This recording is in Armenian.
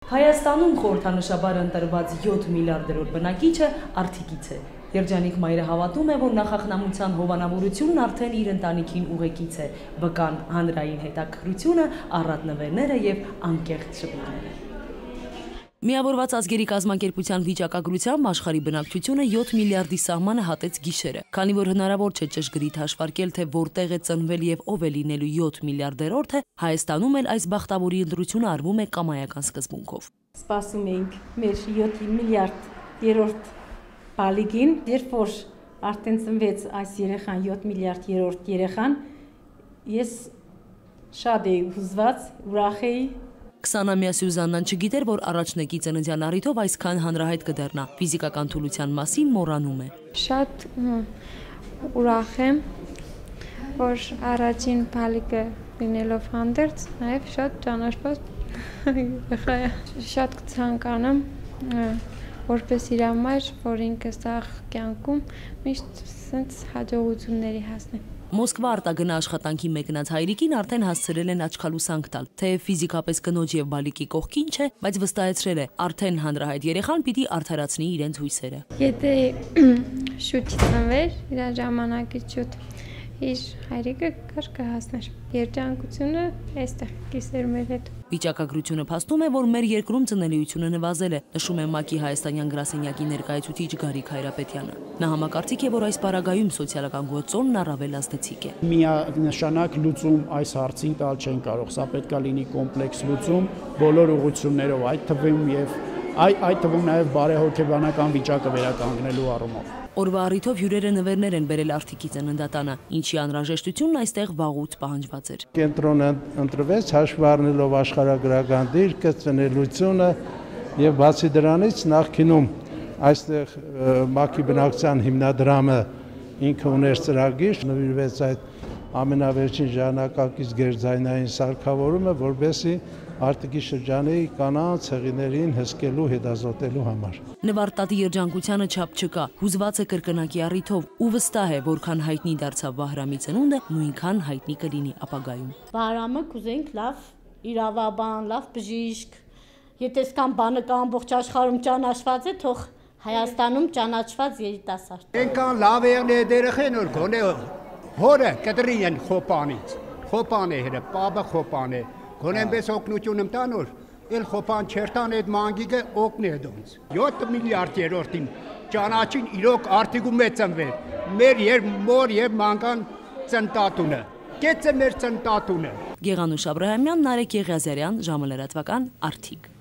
Հայաստանում խորհրդանշաբար ընտրված 7 միլիարդերոր բնակիչը Արթիկից է։ Երջանիկ մայրը հավատում է, որ նախախնամության հովանավորությունն արդեն իր ընտանիքին ուղեկից է, վկան հանրային հետաքրքրությունը, առատ նվերները եւ անկեղծ շփումները։ Միավորված ազգերի կազմակերպության վիճակագրությամբ աշխարհի բնակչությունը 7 միլիարդի սահմանը հատեց գիշերը, քանի որ հնարավոր չէ ճշգրիտ հաշվարկել, թե որտեղ է ծնվել եւ ով է լինելու 7 միլիարդերորդը, Հայաստանում էլ այս բախտավորի ընտրությունը արվում է կամայական սկզբունքով։ Սպասում էինք մեր 7 միլիարդ բալիկին, երբ որ արդեն ծնվեց այս երեխան 7 միլիարդ երրորդ երեխան, ես շատ էի հուզված, ուրախ էի։ 20-ամյա Սյուզաննան չգիտեր, որ առաջնեկի ծննդյան առիթով այսքան հանրահայտ կդառնա, ֆիզիկական թուլության մասին մոռանում է։ Շատ ուրախ եմ, որ առաջին բալիկը լինելով հանդերձ, նաև շատ ճանաչված երեխա է։ Շատ կցանկանամ, որպես իր մայր, որ ինքը սաղ կյանքում միշտ սենց հաջողությունների հասնի։ Մոսկվա արտագնա աշխատանքի մեկնած հայրիկին արդեն հասցրել են աչքալուսանք տալ, թեև ֆիզիկապես կնոջ եւ բալիկի կողքին չէ, բայց վստահեցրել է, արդեն հանրահայտ երեխան պիտի արդարացնի իրենց հույսերը։ Եթե շուտ ծնվեր, իր ժամանակից շուտ, իր հայրիկը կար կհասներ։ Երջանկությունը այստեղ կիսեր մեր հետ։ Վիճակագրությունը փաստում է, որ մեր երկրում ծնելիությունը նվազել է, նշում է ՄԱԿ-ի հայաստանյան գրասենյակի ներկայացուցիչ Գարիկ Հայրապետյանը։ Նա համակարծիք է, որ այս պարագայում սոցիալական գործոնն առավել ազդեցիկ է։ Միանշանակ լուծում այս հարցին տալ չեն կարող, սա պետք է լինի կոմպլեքս լուծում բոլոր ուղղություններով, այդ թվում նաև բարեհոգեբանական վիճակը վերականգնելու առումով։ Օրվա առիթով հյուրերը նվերներ են բերել Արթիկի ծննդատանը, ինչի անհրաժեշտությունն այստեղ վաղուց պահանջված էր։ Կենտրոնը ընտրվեց հաշվի առնելով աշխարհագրական դիրքը, ծնելիությունը եւ բացի դրանից նախկինում այստեղ ՄԱԿ-ի բնակչության հիմնադրամը ինքը ուներ ծրագիր, նվիրվեց այդ ամենավերջին ժամանակակից գերձայնային սարքավորումը, որովհետեւ Արթիկի շրջանի կանանց հեղիներին հսկելու հետազոտելու համար։ Նվարտատի երջանկությանը չափ չկա, հուզված է կրկնակի առիթով ու վստահ է, որքան հայտնի դարձավ Վահրամի ծնունդը, նույնքան հայտնի կլինի ապագայում։ Վահրամը կուզենք լավ իրավաբան, լավ բժիշկ, եթե այսքան բանը կա ամբողջ աշխարհում ճանաչված է, թող Հայաստանում ճանաչված երիտասարդ։ Այնքան լավ երեխեն որ գոնե հորը կտրի են խոպանից։ Խոպան է հերը, պապը խոպան է։ Գոնեմպես օգնություն եմ տանոր, էլ խոպան չերտան այդ մանգիկը օգնի է դոնց։ 7 միլիարդ երորդին ճանաչին իրոք Արթիկում է ծնվել, մեր մոր և մանկան ծնտատունը, կեց է մեր ծնտատունը։ Գեղանուշ Աբրահամյան, Նարեկ Եղիազարյան, ժամը լրատվական, Արթիկ։